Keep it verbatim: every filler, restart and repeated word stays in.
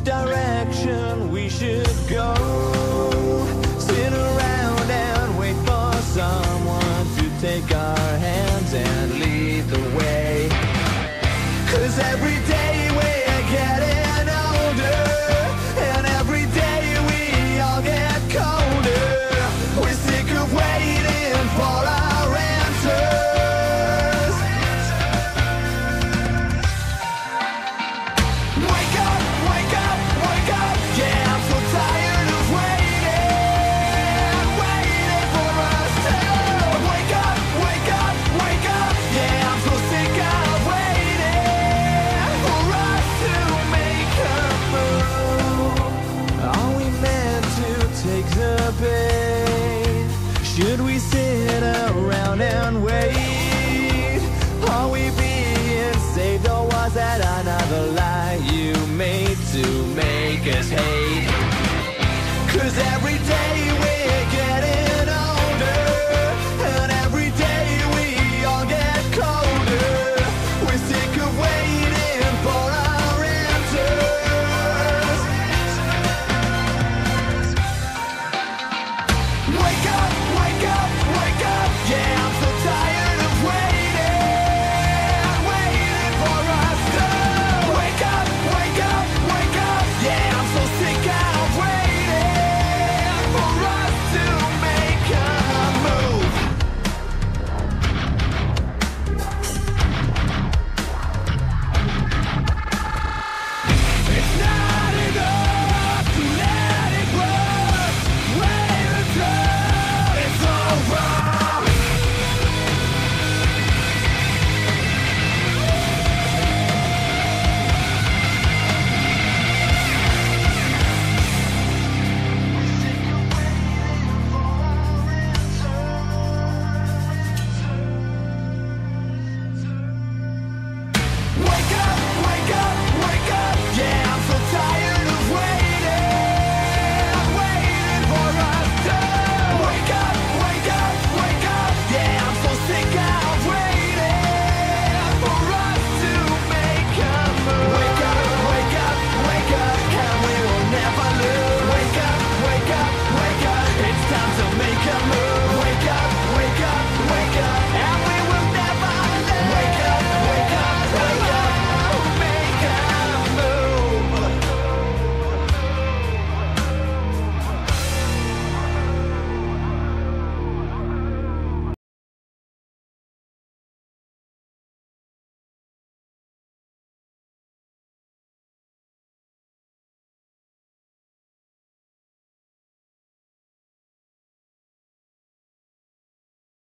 direction we should go. Sit around and wait for someone to take our hands and lead the way. 'Cause every day we're getting older, and every day we all get colder. We're sick of waiting for our answers. Wake up, wake up, wake up. Yeah, I'm so tired of waiting, waiting for us to wake up, wake up, wake up. Yeah, I'm so sick of waiting for us to make a move. Are we meant to take the bait? Should we sit around and wait? Are we being saved, or was that another lie you made to make?